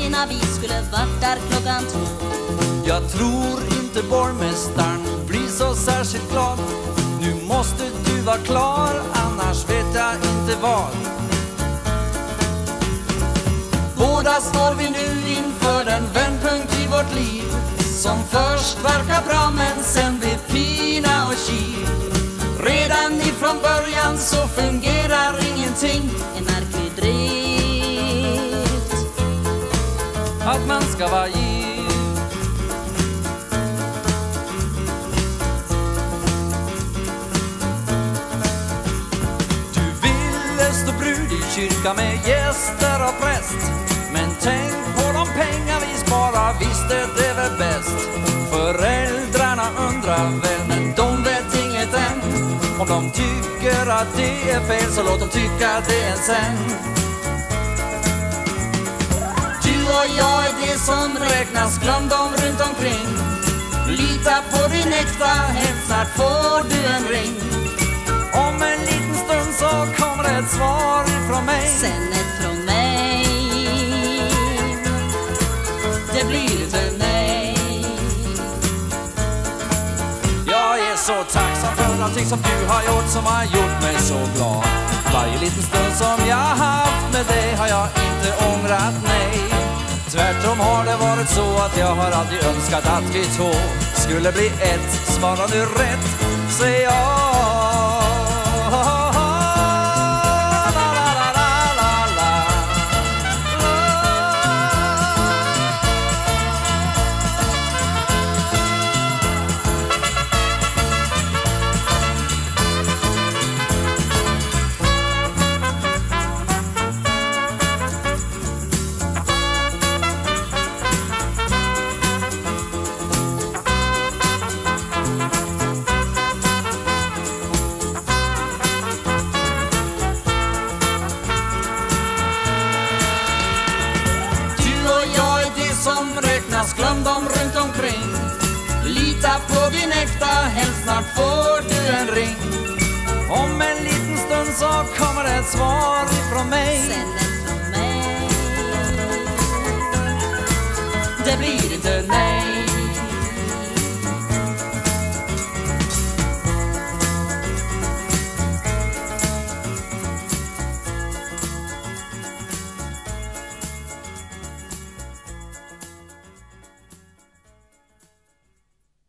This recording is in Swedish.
Stina, vi skulle varit där klockan 2. Jag tror inte borgmästaren blir så särskilt glad. Nu måste du vara klar, annars vet jag inte vad. Båda står vi nu inför den vändpunkt i vårt liv, som först verkar bra men sen blir pina och kiv. Redan ifrån början så fungerar ingenting. En märklig drift att man ska vara gift. Du ville stå brud i kyrka med gäster och präst, men tänk på de pengar vi sparar, visste det väl bäst. Föräldrarna undrar väl, men de vet inget än. Om de tycker att det är fel, så låt dem tycka det sen. Du och jag är det som räknas, glöm dem runt omkring. Lita på din äkta, helt snart får du en ring. Om en liten stund så kommer ett svar ifrån mig, sen ett från mig. Det blir inte nej. Jag är så tacksam för allting som du har gjort, som har gjort mig så glad. Varje liten stund som jag haft med dig har jag inte ångrat, nej. Tvärtom har det varit så att jag har alltid önskat att vi två skulle bli ett. Svarar du rätt, säger jag. Glöm dem runt omkring. Lita på din äkta, helst snart får du en ring. Om en liten stund så kommer ett svar ifrån mig, sen ett från mig. Det blir inte nej.